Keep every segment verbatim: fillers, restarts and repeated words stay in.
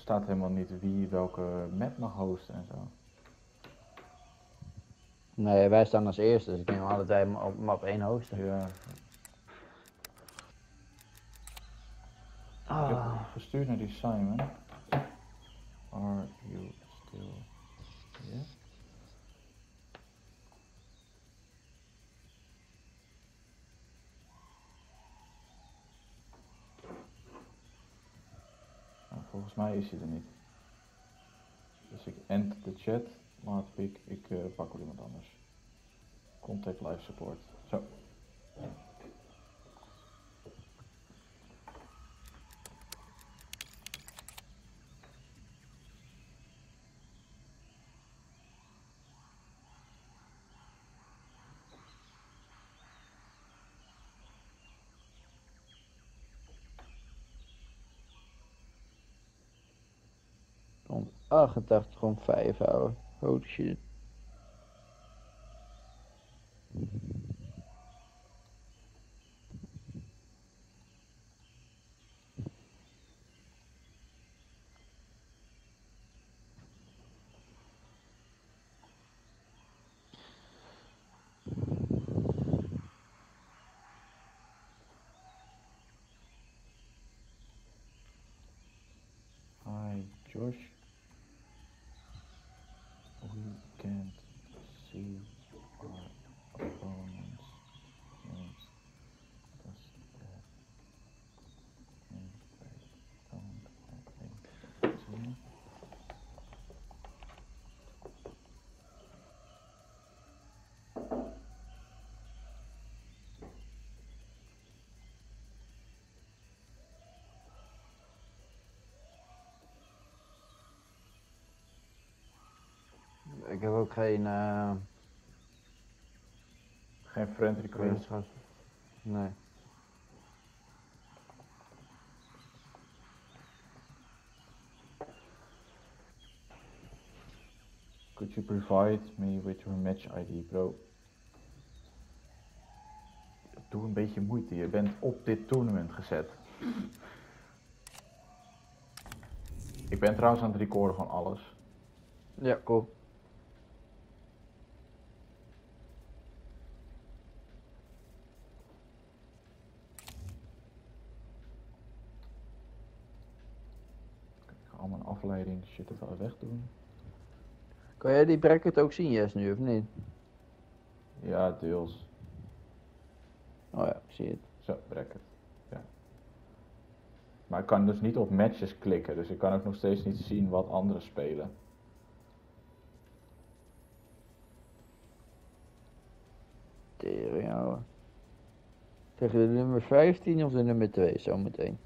staat helemaal niet wie welke map mag hosten en zo. Nee, wij staan als eerste, dus ik denk wel dat wij op map één hosten. Ja. Oh. Ik heb gestuurd naar die Simon. Are you still here? Nou, volgens mij is hij er niet. Dus ik end de chat, laat ik, ik uh, pak wel iemand anders. Contact live support. Zo. achtentachtig komma vijf houden. Holy shit. Hi Josh. We can't see our opponents. Names. Does that mean they don't have a team? Ik heb ook geen... Uh... Geen friend request. Nee. Could you provide me with your match I D, bro? Doe een beetje moeite, je bent op dit tournament gezet. Ik ben trouwens aan het recorden van alles. Ja, cool. Ik ga al mijn afleiding shit even wegdoen. Kan jij die bracket ook zien, Jess, nu of niet? Ja, deels. Oh ja, ik zie het. Zo, bracket. Ja. Maar ik kan dus niet op matches klikken, dus ik kan ook nog steeds niet zien wat anderen spelen. Tering, ouwe. Tegen de nummer vijftien of de nummer twee zometeen?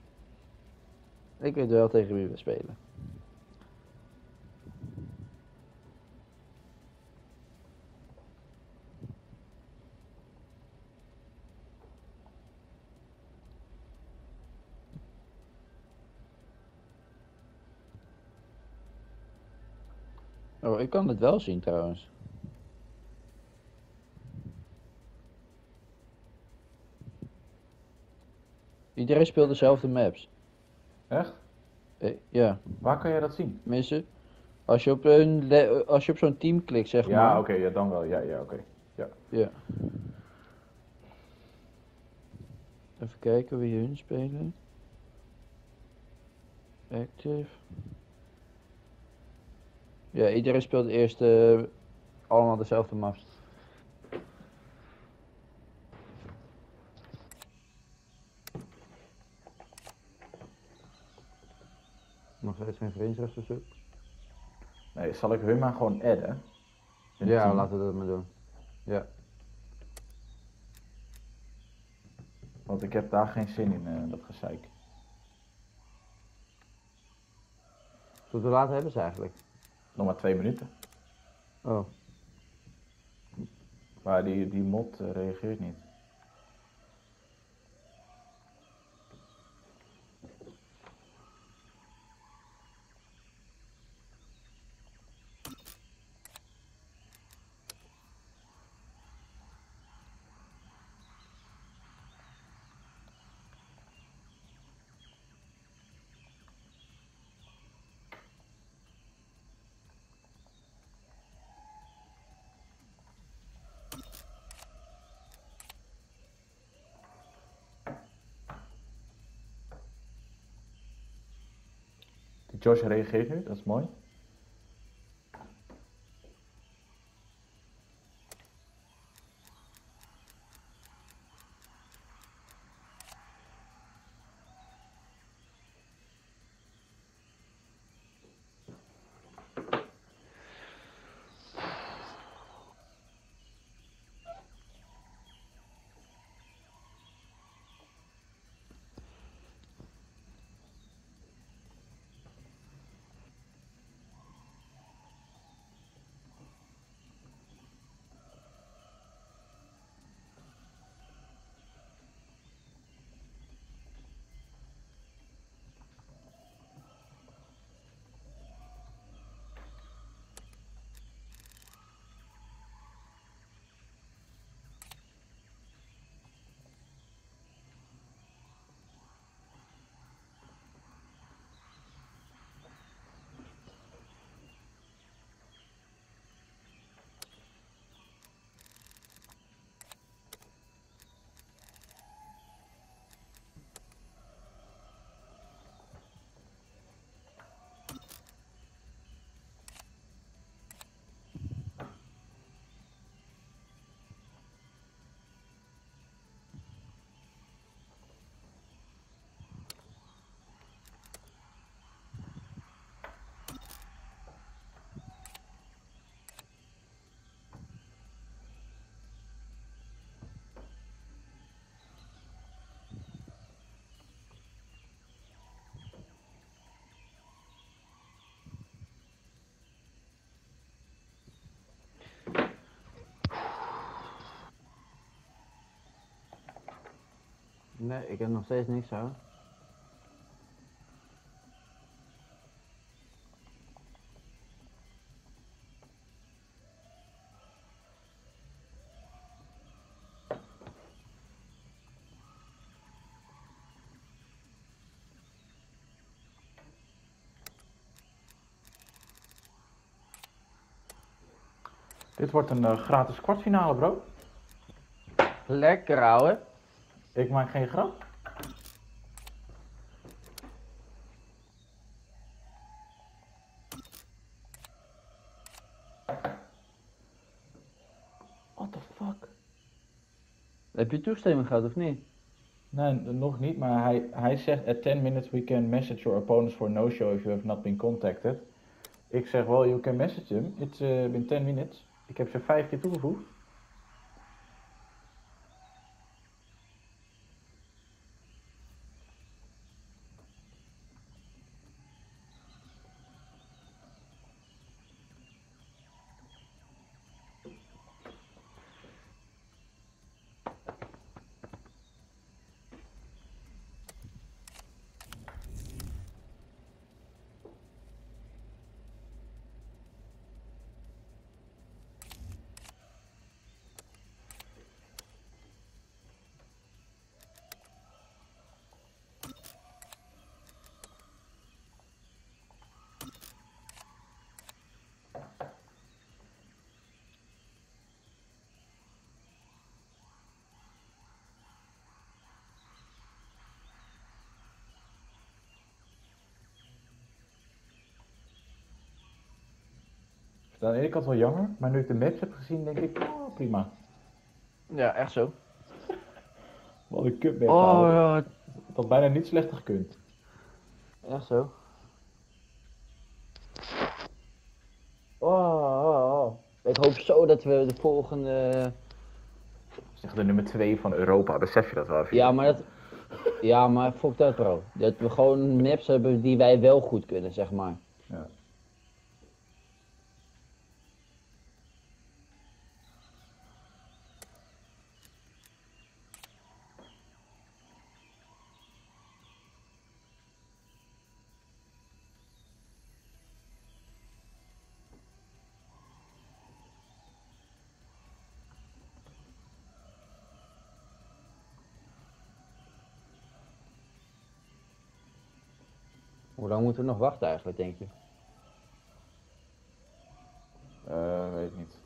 Ik weet wel tegen wie we spelen. Oh, ik kan het wel zien trouwens. Iedereen speelt dezelfde maps. Echt? Eh, ja. Waar kan jij dat zien? Tenminste, als je op, een le- als je op zo'n team klikt, zeg Ja, maar. oké, okay, ja, dan wel. Ja, ja, oké. Okay. Ja. Ja. Even kijken wie hun spelen. Active. Ja, iedereen speelt eerst uh, allemaal dezelfde maps. Nog steeds geen vriendschapsverzoek. Nee, zal ik hun maar gewoon adden? Ja, team? laten we dat maar doen. Ja. Want ik heb daar geen zin in, uh, dat gezeik. Tot hoe laat hebben ze eigenlijk? Nog maar twee minuten. Oh. Maar die, die mod uh, reageert niet. Josh reageert nu, dat is mooi. Nee, ik heb nog steeds niks zo. Dit wordt een uh, gratis kwartfinale, bro. Lekker, ouwe. Ik maak geen grap. What the fuck? Heb je toestemming gehad of niet? Nee, nog niet, maar hij, hij zegt at ten minutes we can message your opponents for no show if you have not been contacted. Ik zeg wel, you can message them, it's uh, been ten minutes. Ik heb ze vijf keer toegevoegd. Aan de ene kant wel jammer, maar nu ik de maps heb gezien, denk ik, oh, prima. Ja, echt zo. Wat een kutmap. Oh, ja. Het had bijna niet slechter gekund. Echt zo. Oh, oh, oh. Ik hoop zo dat we de volgende... Zeg de nummer twee van Europa, besef je dat wel even? Ja, maar dat... Ja, maar fuck dat, bro. Dat we gewoon maps hebben die wij wel goed kunnen, zeg maar. Ja. Hoe lang moeten we nog wachten eigenlijk, denk je? Uh, weet ik niet.